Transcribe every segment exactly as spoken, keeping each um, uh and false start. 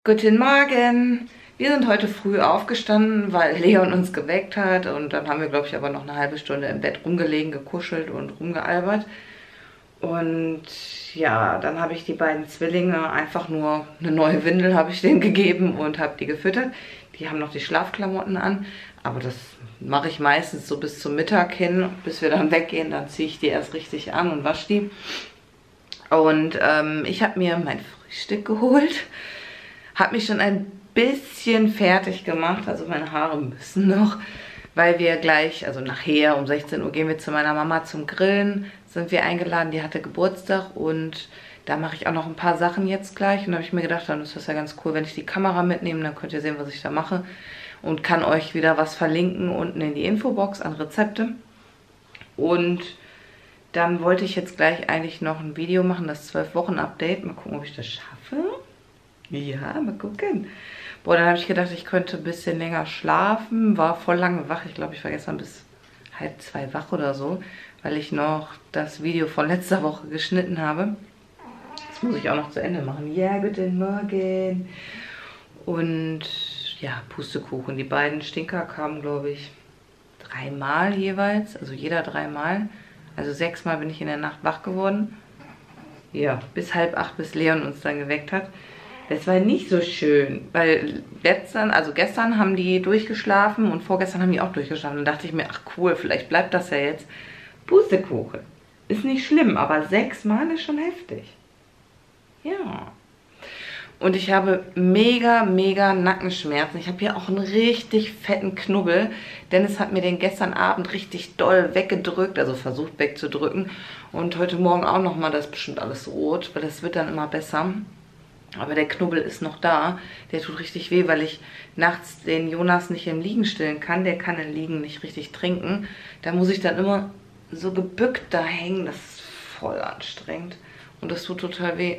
Guten Morgen! Wir sind heute früh aufgestanden, weil Leon uns geweckt hat und dann haben wir, glaube ich, aber noch eine halbe Stunde im Bett rumgelegen, gekuschelt und rumgealbert. Und ja, dann habe ich die beiden Zwillinge einfach nur eine neue Windel habe ich denen gegeben und habe die gefüttert. Die haben noch die Schlafklamotten an, aber das mache ich meistens so bis zum Mittag hin, bis wir dann weggehen. Dann ziehe ich die erst richtig an und wasche die. Und ähm, ich habe mir mein Frühstück geholt. Habe mich schon ein bisschen fertig gemacht, also meine Haare müssen noch, weil wir gleich, also nachher um sechzehn Uhr gehen wir zu meiner Mama zum Grillen, sind wir eingeladen, die hatte Geburtstag und da mache ich auch noch ein paar Sachen jetzt gleich und da habe ich mir gedacht, dann ist das ja ganz cool, wenn ich die Kamera mitnehme, dann könnt ihr sehen, was ich da mache und kann euch wieder was verlinken unten in die Infobox an Rezepte. Und dann wollte ich jetzt gleich eigentlich noch ein Video machen, das zwölf Wochen Update, mal gucken, ob ich das schaffe. Ja, mal gucken. Boah, dann habe ich gedacht, ich könnte ein bisschen länger schlafen. War voll lange wach. Ich glaube, ich war gestern bis halb zwei wach oder so, weil ich noch das Video von letzter Woche geschnitten habe. Das muss ich auch noch zu Ende machen. Ja, guten Morgen. Und ja, Pustekuchen. Die beiden Stinker kamen, glaube ich, dreimal jeweils. Also jeder dreimal. Also sechsmal bin ich in der Nacht wach geworden. Ja, bis halb acht, bis Leon uns dann geweckt hat. Das war nicht so schön, weil gestern, also gestern haben die durchgeschlafen und vorgestern haben die auch durchgeschlafen. Dann dachte ich mir, ach cool, vielleicht bleibt das ja jetzt. Pustekuchen. Ist nicht schlimm, aber sechsmal ist schon heftig. Ja. Und ich habe mega, mega Nackenschmerzen. Ich habe hier auch einen richtig fetten Knubbel. Dennis hat mir den gestern Abend richtig doll weggedrückt, also versucht wegzudrücken. Und heute Morgen auch nochmal, das ist bestimmt alles rot, weil das wird dann immer besser. Aber der Knubbel ist noch da. Der tut richtig weh, weil ich nachts den Jonas nicht im Liegen stillen kann. Der kann im Liegen nicht richtig trinken. Da muss ich dann immer so gebückt da hängen. Das ist voll anstrengend. Und das tut total weh.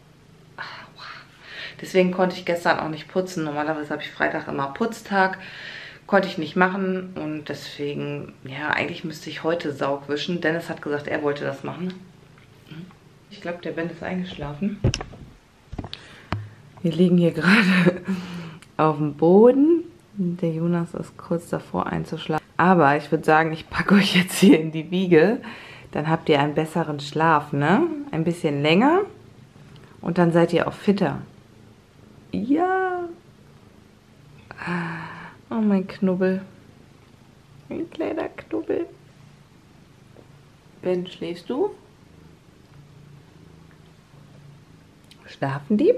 Deswegen konnte ich gestern auch nicht putzen. Normalerweise habe ich Freitag immer Putztag. Konnte ich nicht machen. Und deswegen, ja, eigentlich müsste ich heute Saug wischen. Dennis hat gesagt, er wollte das machen. Ich glaube, der Ben ist eingeschlafen. Wir liegen hier gerade auf dem Boden. Der Jonas ist kurz davor einzuschlafen. Aber ich würde sagen, ich packe euch jetzt hier in die Wiege. Dann habt ihr einen besseren Schlaf, ne? Ein bisschen länger. Und dann seid ihr auch fitter. Ja. Oh, mein Knubbel. Ein kleiner Knubbel. Ben, schläfst du? Schlafen die?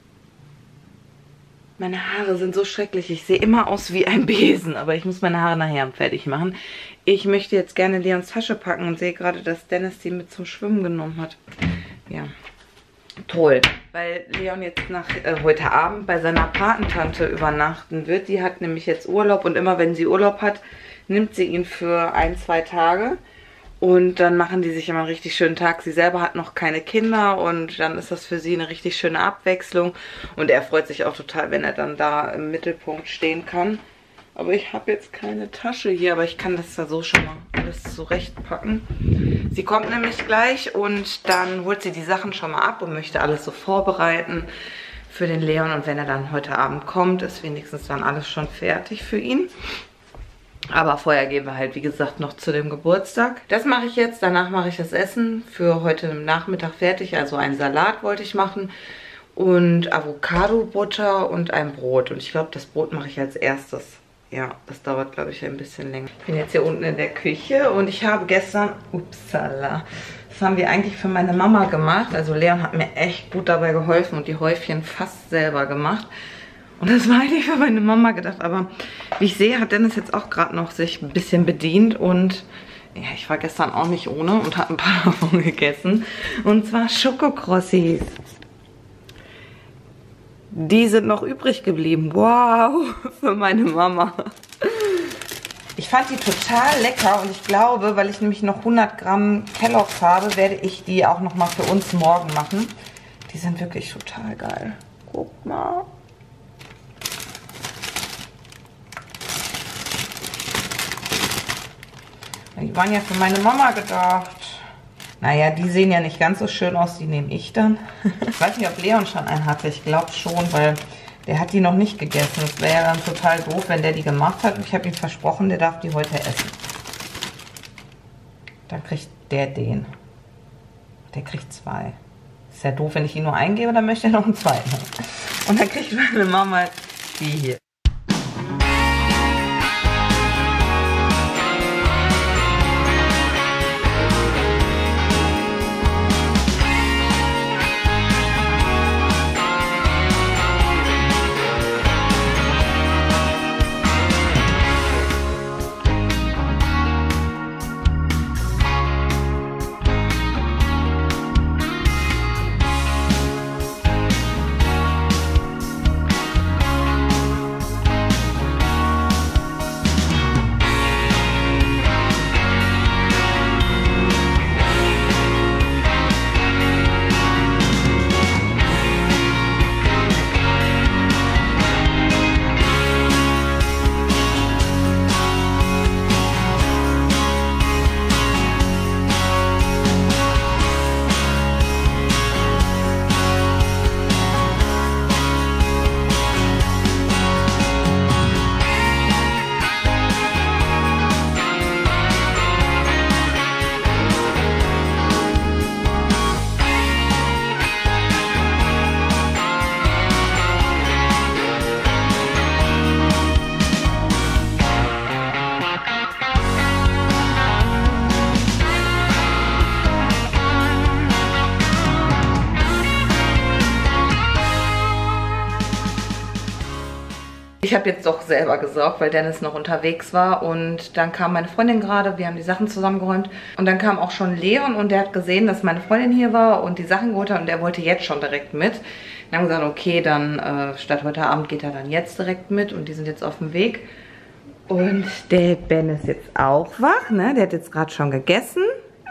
Meine Haare sind so schrecklich. Ich sehe immer aus wie ein Besen, aber ich muss meine Haare nachher fertig machen. Ich möchte jetzt gerne Leons Tasche packen und sehe gerade, dass Dennis die mit zum Schwimmen genommen hat. Ja, toll. Weil Leon jetzt nach äh, heute Abend bei seiner Patentante übernachten wird. Die hat nämlich jetzt Urlaub und immer wenn sie Urlaub hat, nimmt sie ihn für ein, zwei Tage. Und dann machen die sich immer einen richtig schönen Tag. Sie selber hat noch keine Kinder und dann ist das für sie eine richtig schöne Abwechslung. Und er freut sich auch total, wenn er dann da im Mittelpunkt stehen kann. Aber ich habe jetzt keine Tasche hier, aber ich kann das da so schon mal alles zurechtpacken. Sie kommt nämlich gleich und dann holt sie die Sachen schon mal ab und möchte alles so vorbereiten für den Leon. Und wenn er dann heute Abend kommt, ist wenigstens dann alles schon fertig für ihn. Aber vorher gehen wir halt, wie gesagt, noch zu dem Geburtstag. Das mache ich jetzt. Danach mache ich das Essen für heute Nachmittag fertig. Also einen Salat wollte ich machen. Und Avocado-Butter und ein Brot. Und ich glaube, das Brot mache ich als erstes. Ja, das dauert, glaube ich, ein bisschen länger. Ich bin jetzt hier unten in der Küche. Und ich habe gestern... Upsala. Das haben wir eigentlich für meine Mama gemacht. Also Leon hat mir echt gut dabei geholfen und die Häufchen fast selber gemacht. Und das war eigentlich für meine Mama gedacht, aber wie ich sehe, hat Dennis jetzt auch gerade noch sich ein bisschen bedient und ja, ich war gestern auch nicht ohne und habe ein paar davon gegessen. Und zwar Schokokrossis. Die sind noch übrig geblieben. Wow, für meine Mama. Ich fand die total lecker und ich glaube, weil ich nämlich noch hundert Gramm Kelloggs habe, werde ich die auch nochmal für uns morgen machen. Die sind wirklich total geil. Guck mal. Die waren ja für meine Mama gedacht. Naja, die sehen ja nicht ganz so schön aus, die nehme ich dann. Ich weiß nicht, ob Leon schon einen hatte, ich glaube schon, weil Der hat die noch nicht gegessen. Das wäre ja dann total doof, wenn der die gemacht hat. Und ich habe ihm versprochen, der darf die heute essen. Dann kriegt der den. Der kriegt zwei. Ist ja doof, wenn ich ihn nur eingebe, dann möchte er noch einen zweiten. Und dann kriegt meine Mama die hier. Ich habe jetzt doch selber gesorgt, weil Dennis noch unterwegs war und dann kam meine Freundin gerade, wir haben die Sachen zusammengeräumt und dann kam auch schon Leon und der hat gesehen, dass meine Freundin hier war und die Sachen geholt hat und der wollte jetzt schon direkt mit. Dann haben wir gesagt, okay, dann äh, statt heute Abend geht er dann jetzt direkt mit und die sind jetzt auf dem Weg. Und der Ben ist jetzt auch wach, ne? Der hat jetzt gerade schon gegessen.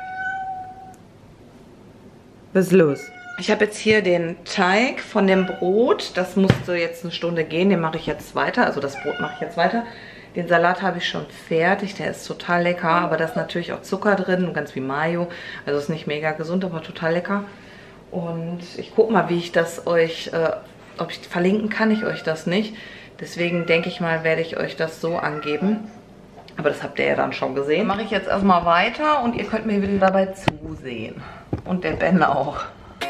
Was ist los? Ich habe jetzt hier den Teig von dem Brot. Das musste jetzt eine Stunde gehen. Den mache ich jetzt weiter. Also das Brot mache ich jetzt weiter. Den Salat habe ich schon fertig. Der ist total lecker. Aber da ist natürlich auch Zucker drin. Ganz wie Mayo. Also ist nicht mega gesund, aber total lecker. Und ich gucke mal, wie ich das euch, äh, ob ich verlinken kann ich euch das nicht. Deswegen denke ich mal, werde ich euch das so angeben. Aber das habt ihr ja dann schon gesehen. Dann mache ich jetzt erstmal weiter und ihr könnt mir wieder dabei zusehen. Und der Ben auch.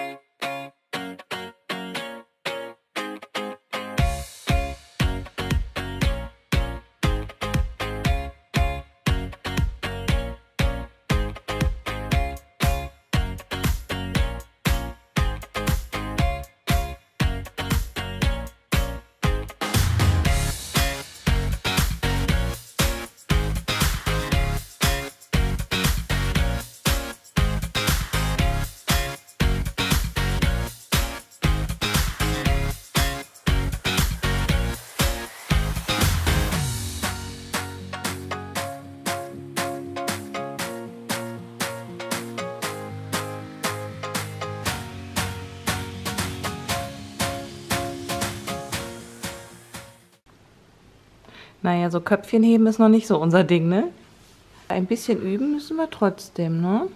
Naja, so Köpfchen heben ist noch nicht so unser Ding, ne? Ein bisschen üben müssen wir trotzdem, ne?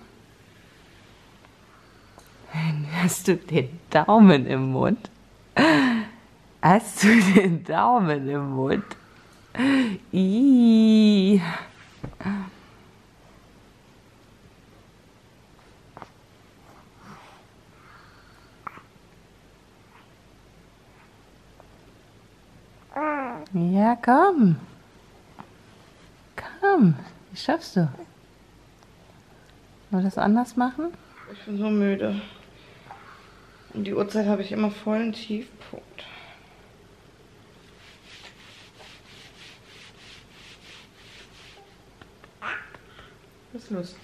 Hast du den Daumen im Mund? Hast du den Daumen im Mund? Ihhh. Ja, komm. Komm, wie schaffst du? Wollen wir das anders machen? Ich bin so müde. Um die Uhrzeit habe ich immer vollen Tiefpunkt. Was ist los?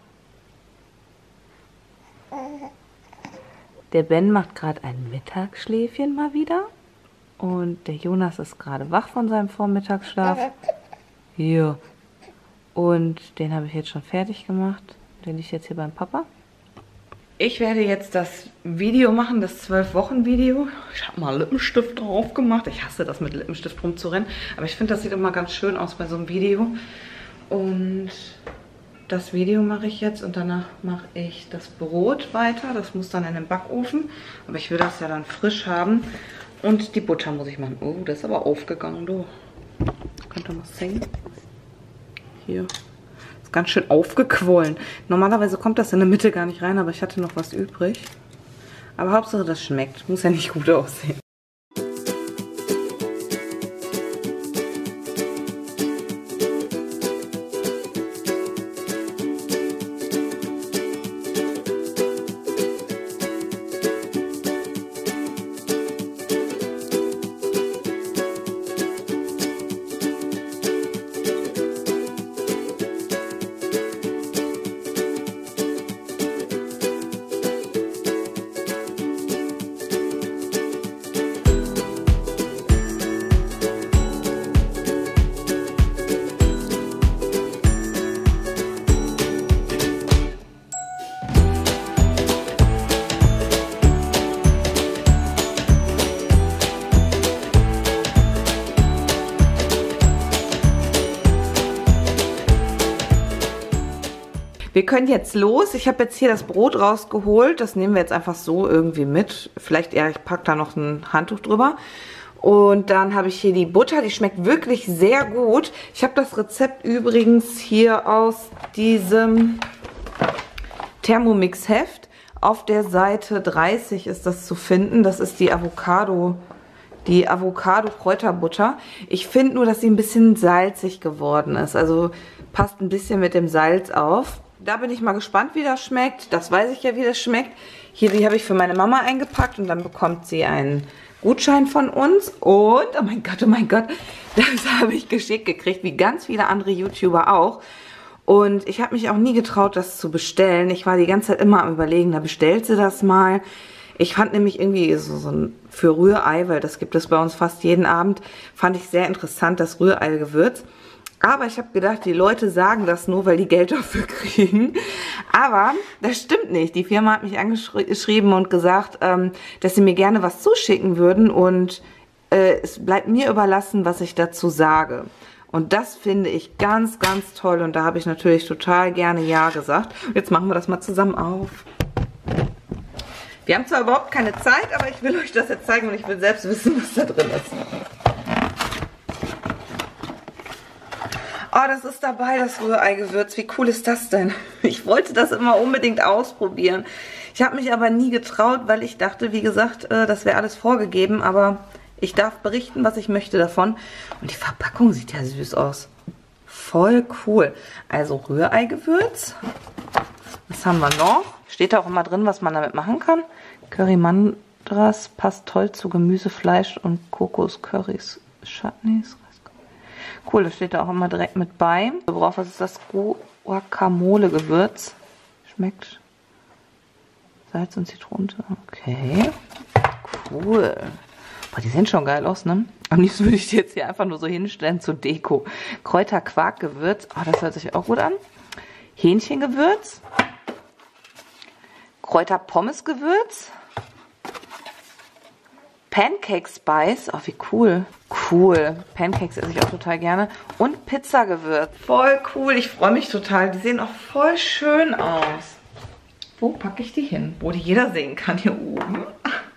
Der Ben macht gerade ein Mittagsschläfchen mal wieder. Und der Jonas ist gerade wach von seinem Vormittagsschlaf. Hier. Und den habe ich jetzt schon fertig gemacht. Der liegt jetzt hier beim Papa. Ich werde jetzt das Video machen, das zwölf Wochen Video. Ich habe mal Lippenstift drauf gemacht. Ich hasse das, mit Lippenstift rumzurennen. Aber ich finde, das sieht immer ganz schön aus bei so einem Video. Und das Video mache ich jetzt und danach mache ich das Brot weiter. Das muss dann in den Backofen. Aber ich will das ja dann frisch haben. Und die Butter muss ich machen. Oh, das ist aber aufgegangen, du. Könnt ihr mal sehen? Hier. Ist ganz schön aufgequollen. Normalerweise kommt das in der Mitte gar nicht rein, aber ich hatte noch was übrig. Aber Hauptsache, das schmeckt. Muss ja nicht gut aussehen. Wir können jetzt los. Ich habe jetzt hier das Brot rausgeholt. Das nehmen wir jetzt einfach so irgendwie mit. Vielleicht eher, ich packe da noch ein Handtuch drüber. Und dann habe ich hier die Butter. Die schmeckt wirklich sehr gut. Ich habe das Rezept übrigens hier aus diesem Thermomix-Heft. Auf der Seite dreißig ist das zu finden. Das ist die Avocado, die Avocado-Kräuterbutter. Ich finde nur, dass sie ein bisschen salzig geworden ist. Also passt ein bisschen mit dem Salz auf. Da bin ich mal gespannt, wie das schmeckt. Das weiß ich ja, wie das schmeckt. Hier, die habe ich für meine Mama eingepackt und dann bekommt sie einen Gutschein von uns. Und, oh mein Gott, oh mein Gott, das habe ich geschickt gekriegt, wie ganz viele andere YouTuber auch. Und ich habe mich auch nie getraut, das zu bestellen. Ich war die ganze Zeit immer am Überlegen, da bestellt sie das mal. Ich fand nämlich irgendwie so, so ein für Rührei, weil das gibt es bei uns fast jeden Abend, fand ich sehr interessant, das Rührei-Gewürz. Aber ich habe gedacht, die Leute sagen das nur, weil die Geld dafür kriegen. Aber das stimmt nicht. Die Firma hat mich angeschrieben und gesagt, ähm, dass sie mir gerne was zuschicken würden. Und äh, es bleibt mir überlassen, was ich dazu sage. Und das finde ich ganz, ganz toll. Und da habe ich natürlich total gerne Ja gesagt. Und jetzt machen wir das mal zusammen auf. Wir haben zwar überhaupt keine Zeit, aber ich will euch das jetzt zeigen und ich will selbst wissen, was da drin ist. Oh, das ist dabei, das Rührei-Gewürz. Wie cool ist das denn? Ich wollte das immer unbedingt ausprobieren. Ich habe mich aber nie getraut, weil ich dachte, wie gesagt, das wäre alles vorgegeben. Aber ich darf berichten, was ich möchte davon. Und die Verpackung sieht ja süß aus. Voll cool. Also Rührei-Gewürz. Was haben wir noch? Steht da auch immer drin, was man damit machen kann. Curry Mandras passt toll zu Gemüse, Fleisch und Kokos-Currys. Chutneys. Cool, das steht da auch immer direkt mit bei. Worauf ist das Guacamole-Gewürz? Schmeckt Salz und Zitrone. Okay. Cool. Boah, die sehen schon geil aus, ne? Am liebsten würde ich die jetzt hier einfach nur so hinstellen zur Deko. Kräuter-Quark-Gewürz. Oh, das hört sich auch gut an. Hähnchengewürz. Kräuter-Pommes-Gewürz. Pancake Spice. Oh, wie cool. Cool. Pancakes esse ich auch total gerne. Und Pizzagewürz. Voll cool. Ich freue mich total. Die sehen auch voll schön aus. Wo packe ich die hin? Wo die jeder sehen kann. Hier oben.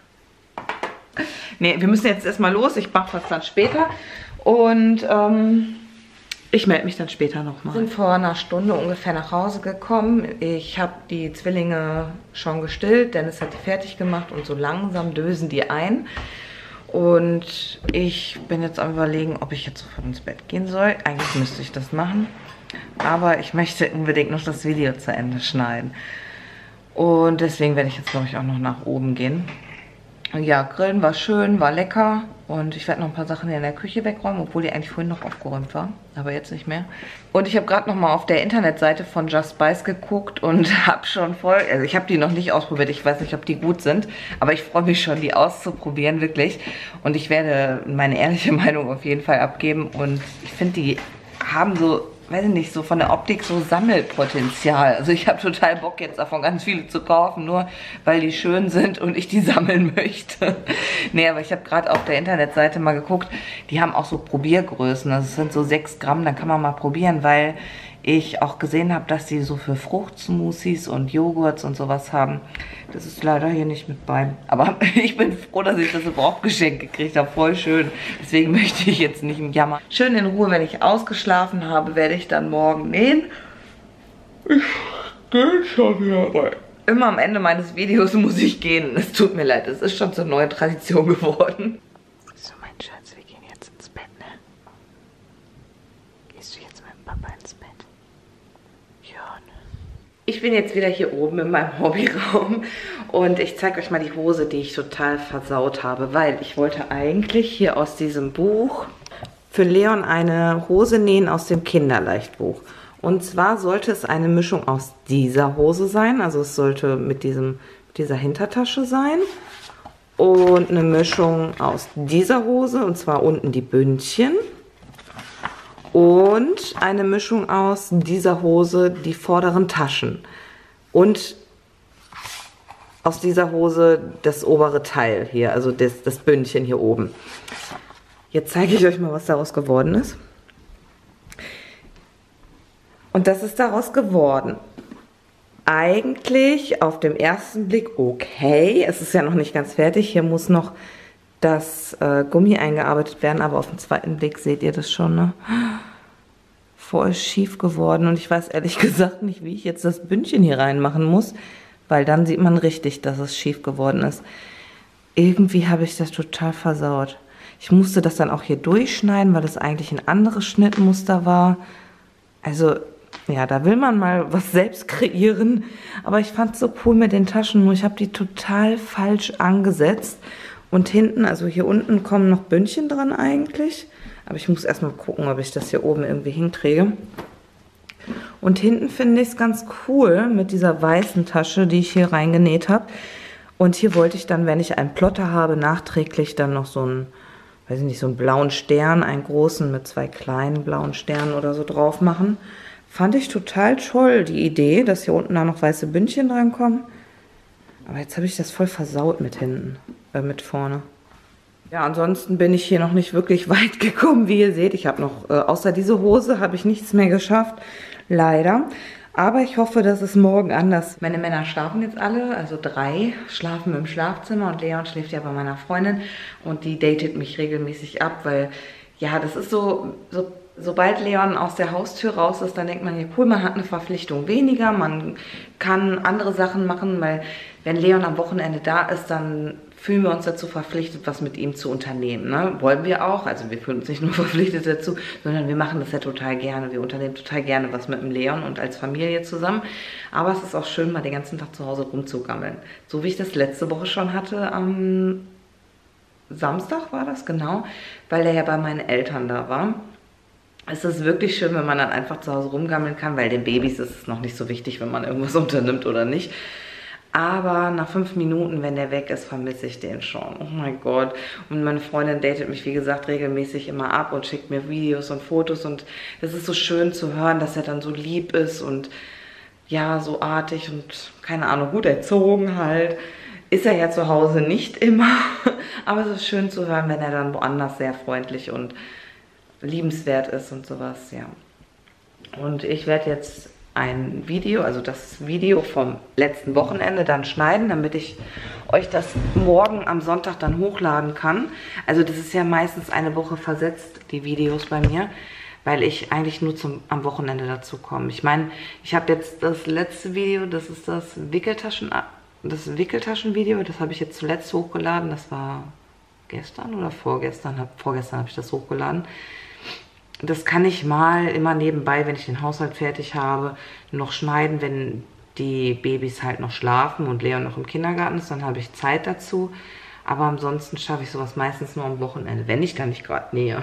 Ne, wir müssen jetzt erstmal los. Ich mache das dann später. Und ähm, ich melde mich dann später nochmal. Wir sind vor einer Stunde ungefähr nach Hause gekommen. Ich habe die Zwillinge schon gestillt. Dennis hat die fertig gemacht und so langsam dösen die ein. Und ich bin jetzt am Überlegen, ob ich jetzt sofort ins Bett gehen soll. Eigentlich müsste ich das machen. Aber ich möchte unbedingt noch das Video zu Ende schneiden. Und deswegen werde ich jetzt, glaube ich, auch noch nach oben gehen. Ja, Grillen war schön, war lecker. Und ich werde noch ein paar Sachen in der Küche wegräumen, obwohl die eigentlich vorhin noch aufgeräumt war. Aber jetzt nicht mehr. Und ich habe gerade noch mal auf der Internetseite von Just Spice geguckt und habe schon voll... Also ich habe die noch nicht ausprobiert. Ich weiß nicht, ob die gut sind. Aber ich freue mich schon, die auszuprobieren, wirklich. Und ich werde meine ehrliche Meinung auf jeden Fall abgeben. Und ich finde, die haben so... weiß ich nicht, so von der Optik so Sammelpotenzial. Also ich habe total Bock jetzt davon ganz viele zu kaufen, nur weil die schön sind und ich die sammeln möchte. Nee, aber ich habe gerade auf der Internetseite mal geguckt, die haben auch so Probiergrößen. Das sind so sechs Gramm, dann kann man mal probieren, weil ich auch gesehen habe, dass die so für Fruchtsmoothies und Joghurts und sowas haben. Das ist leider hier nicht mit bei. Aber ich bin froh, dass ich das überhaupt geschenkt gekriegt habe. Voll schön. Deswegen möchte ich jetzt nicht im Jammer. Schön in Ruhe, wenn ich ausgeschlafen habe, werde ich dann morgen nähen. Ich gehe schon wieder rein. Immer am Ende meines Videos muss ich gehen. Es tut mir leid, es ist schon zur neuen Tradition geworden. So, mein Schatz, wir gehen jetzt ins Bett, ne? Gehst du jetzt mit dem Papa ins Bett? Ja, ne? Ich bin jetzt wieder hier oben in meinem Hobbyraum und ich zeige euch mal die Hose, die ich total versaut habe, weil ich wollte eigentlich hier aus diesem Buch für Leon eine Hose nähen aus dem Kinderleichtbuch. Und zwar sollte es eine Mischung aus dieser Hose sein, also es sollte mit diesem, dieser Hintertasche sein. Und eine Mischung aus dieser Hose, und zwar unten die Bündchen. Und eine Mischung aus dieser Hose, die vorderen Taschen. Und aus dieser Hose das obere Teil hier, also das, das Bündchen hier oben. Jetzt zeige ich euch mal, was daraus geworden ist. Und das ist daraus geworden. Eigentlich auf dem ersten Blick okay. Es ist ja noch nicht ganz fertig. Hier muss noch das äh, Gummi eingearbeitet werden. Aber auf dem zweiten Blick seht ihr das schon, ne? Voll schief geworden. Und ich weiß ehrlich gesagt nicht, wie ich jetzt das Bündchen hier reinmachen muss. Weil dann sieht man richtig, dass es schief geworden ist. Irgendwie habe ich das total versaut. Ich musste das dann auch hier durchschneiden, weil es eigentlich ein anderes Schnittmuster war. Also... ja, da will man mal was selbst kreieren. Aber ich fand es so cool mit den Taschen, nur ich habe die total falsch angesetzt. Und hinten, also hier unten kommen noch Bündchen dran eigentlich. Aber ich muss erstmal gucken, ob ich das hier oben irgendwie hinkriege. Und hinten finde ich es ganz cool mit dieser weißen Tasche, die ich hier reingenäht habe. Und hier wollte ich dann, wenn ich einen Plotter habe, nachträglich dann noch so einen, weiß ich nicht, so einen blauen Stern, einen großen mit zwei kleinen blauen Sternen oder so drauf machen. Fand ich total toll, die Idee, dass hier unten da noch weiße Bündchen dran kommen. Aber jetzt habe ich das voll versaut mit hinten, äh, mit vorne. Ja, ansonsten bin ich hier noch nicht wirklich weit gekommen, wie ihr seht. Ich habe noch, äh, außer diese Hose, habe ich nichts mehr geschafft, leider. Aber ich hoffe, dass es morgen anders. Meine Männer schlafen jetzt alle, also drei schlafen im Schlafzimmer und Leon schläft ja bei meiner Freundin. Und die datet mich regelmäßig ab, weil, ja, das ist so... so sobald Leon aus der Haustür raus ist, dann denkt man, ja cool, man hat eine Verpflichtung weniger, man kann andere Sachen machen, weil wenn Leon am Wochenende da ist, dann fühlen wir uns dazu verpflichtet, was mit ihm zu unternehmen. Ne? Wollen wir auch, also wir fühlen uns nicht nur verpflichtet dazu, sondern wir machen das ja total gerne. Wir unternehmen total gerne was mit dem Leon und als Familie zusammen. Aber es ist auch schön, mal den ganzen Tag zu Hause rumzugammeln. So wie ich das letzte Woche schon hatte, am Samstag war das, genau, weil er ja bei meinen Eltern da war. Es ist wirklich schön, wenn man dann einfach zu Hause rumgammeln kann, weil den Babys ist es noch nicht so wichtig, wenn man irgendwas unternimmt oder nicht. Aber nach fünf Minuten, wenn der weg ist, vermisse ich den schon. Oh mein Gott. Und meine Freundin datet mich, wie gesagt, regelmäßig immer ab und schickt mir Videos und Fotos. Und es ist so schön zu hören, dass er dann so lieb ist und ja, so artig und, keine Ahnung, gut erzogen halt. Ist er ja zu Hause nicht immer. Aber es ist schön zu hören, wenn er dann woanders sehr freundlich und liebenswert ist und sowas, ja. Und ich werde jetzt ein Video, also das Video vom letzten Wochenende dann schneiden, damit ich euch das morgen am Sonntag dann hochladen kann. Also das ist ja meistens eine Woche versetzt, die Videos bei mir, weil ich eigentlich nur zum, am Wochenende dazu komme. Ich meine, ich habe jetzt das letzte Video, das ist das Wickeltaschen, das Wickeltaschenvideo, das habe ich jetzt zuletzt hochgeladen, das war gestern oder vorgestern, hab, vorgestern habe ich das hochgeladen. Das kann ich mal immer nebenbei, wenn ich den Haushalt fertig habe, noch schneiden, wenn die Babys halt noch schlafen und Leon noch im Kindergarten ist, dann habe ich Zeit dazu. Aber ansonsten schaffe ich sowas meistens nur am Wochenende, wenn ich da nicht gerade nähe.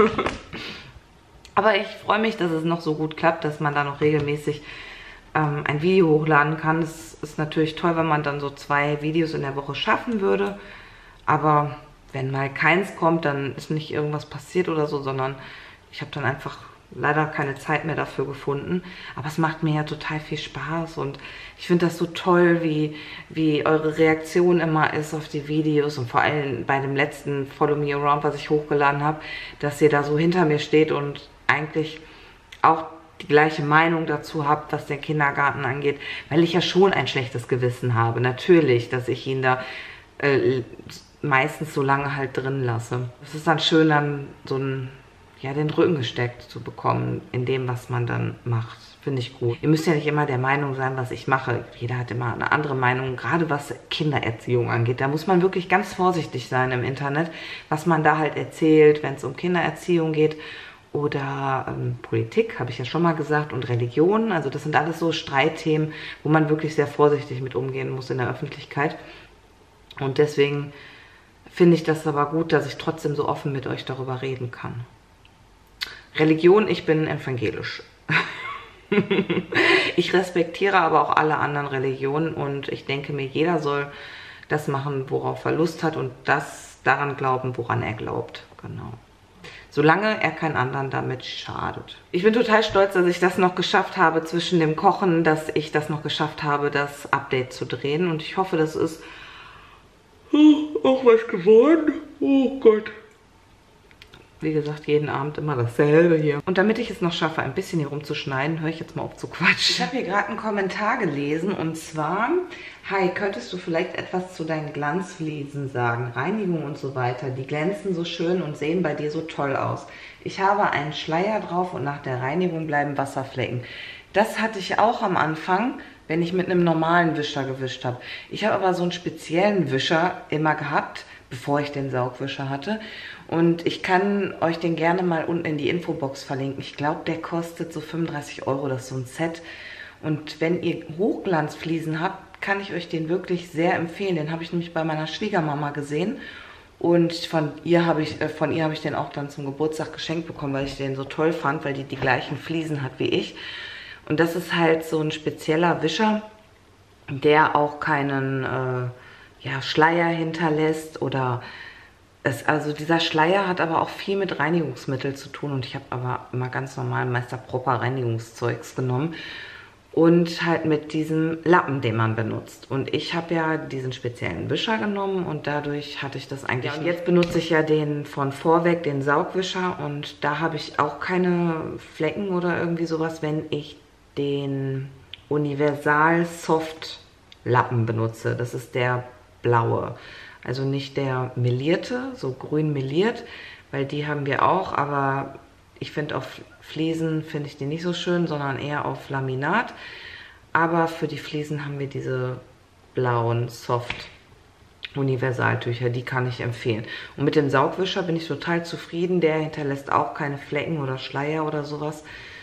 Aber ich freue mich, dass es noch so gut klappt, dass man da noch regelmäßig ähm, ein Video hochladen kann. Es ist natürlich toll, wenn man dann so zwei Videos in der Woche schaffen würde. Aber wenn mal keins kommt, dann ist nicht irgendwas passiert oder so, sondern ich habe dann einfach leider keine Zeit mehr dafür gefunden. Aber es macht mir ja total viel Spaß und ich finde das so toll, wie, wie eure Reaktion immer ist auf die Videos und vor allem bei dem letzten Follow Me Around, was ich hochgeladen habe, dass ihr da so hinter mir steht und eigentlich auch die gleiche Meinung dazu habt, was den Kindergarten angeht, weil ich ja schon ein schlechtes Gewissen habe. Natürlich, dass ich ihn da äh, meistens so lange halt drin lasse. Es ist dann schön, dann so ein, ja, den Rücken gesteckt zu bekommen in dem, was man dann macht. Finde ich gut. Ihr müsst ja nicht immer der Meinung sein, was ich mache. Jeder hat immer eine andere Meinung, gerade was Kindererziehung angeht. Da muss man wirklich ganz vorsichtig sein im Internet, was man da halt erzählt, wenn es um Kindererziehung geht. Oder ähm, Politik, habe ich ja schon mal gesagt, und Religion. Also das sind alles so Streitthemen, wo man wirklich sehr vorsichtig mit umgehen muss in der Öffentlichkeit. Und deswegen finde ich das aber gut, dass ich trotzdem so offen mit euch darüber reden kann. Religion, ich bin evangelisch. Ich respektiere aber auch alle anderen Religionen und ich denke mir, jeder soll das machen, worauf er Lust hat und das daran glauben, woran er glaubt. Genau. Solange er keinen anderen damit schadet. Ich bin total stolz, dass ich das noch geschafft habe zwischen dem Kochen, dass ich das noch geschafft habe, das Update zu drehen. Und ich hoffe, das ist auch was geworden. Oh Gott. Wie gesagt, jeden Abend immer dasselbe hier. Und damit ich es noch schaffe, ein bisschen hier rumzuschneiden, höre ich jetzt mal auf zu quatschen. Ich habe hier gerade einen Kommentar gelesen und zwar: Hi, könntest du vielleicht etwas zu deinen Glanzfliesen sagen? Reinigung und so weiter. Die glänzen so schön und sehen bei dir so toll aus. Ich habe einen Schleier drauf und nach der Reinigung bleiben Wasserflecken. Das hatte ich auch am Anfang, wenn ich mit einem normalen Wischer gewischt habe. Ich habe aber so einen speziellen Wischer immer gehabt, bevor ich den Saugwischer hatte. Und ich kann euch den gerne mal unten in die Infobox verlinken. Ich glaube, der kostet so fünfunddreißig Euro, das ist so ein Set. Und wenn ihr Hochglanzfliesen habt, kann ich euch den wirklich sehr empfehlen. Den habe ich nämlich bei meiner Schwiegermama gesehen. Und von ihr habe ich, äh, von ihr habe ich den auch dann zum Geburtstag geschenkt bekommen, weil ich den so toll fand, weil die die gleichen Fliesen hat wie ich. Und das ist halt so ein spezieller Wischer, der auch keinen äh, ja, Schleier hinterlässt oder es, also dieser Schleier hat aber auch viel mit Reinigungsmittel zu tun und ich habe aber immer ganz normal Meister Propper Reinigungszeugs genommen und halt mit diesem Lappen, den man benutzt. Und ich habe ja diesen speziellen Wischer genommen und dadurch hatte ich das eigentlich. Ja, und jetzt benutze ich ja den von Vorweg, den Saugwischer, und da habe ich auch keine Flecken oder irgendwie sowas, wenn ich den Universal Soft Lappen benutze. Das ist der blaue. Also nicht der melierte, so grün meliert, weil die haben wir auch, aber ich finde auf Fliesen finde ich die nicht so schön, sondern eher auf Laminat. Aber für die Fliesen haben wir diese blauen Soft Universaltücher, die kann ich empfehlen. Und mit dem Saugwischer bin ich total zufrieden, der hinterlässt auch keine Flecken oder Schleier oder sowas.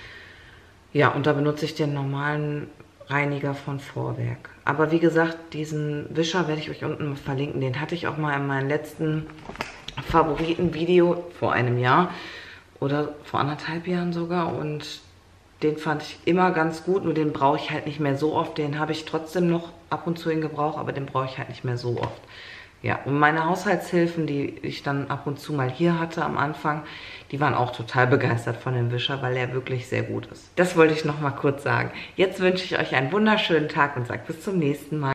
Ja, und da benutze ich den normalen Reiniger von Vorwerk. Aber wie gesagt, diesen Wischer werde ich euch unten mal verlinken. Den hatte ich auch mal in meinem letzten Favoritenvideo vor einem Jahr oder vor anderthalb Jahren sogar. Und den fand ich immer ganz gut, nur den brauche ich halt nicht mehr so oft. Den habe ich trotzdem noch ab und zu in Gebrauch, aber den brauche ich halt nicht mehr so oft. Ja, und meine Haushaltshilfen, die ich dann ab und zu mal hier hatte am Anfang, die waren auch total begeistert von dem Wischer, weil er wirklich sehr gut ist. Das wollte ich noch mal kurz sagen. Jetzt wünsche ich euch einen wunderschönen Tag und sage bis zum nächsten Mal.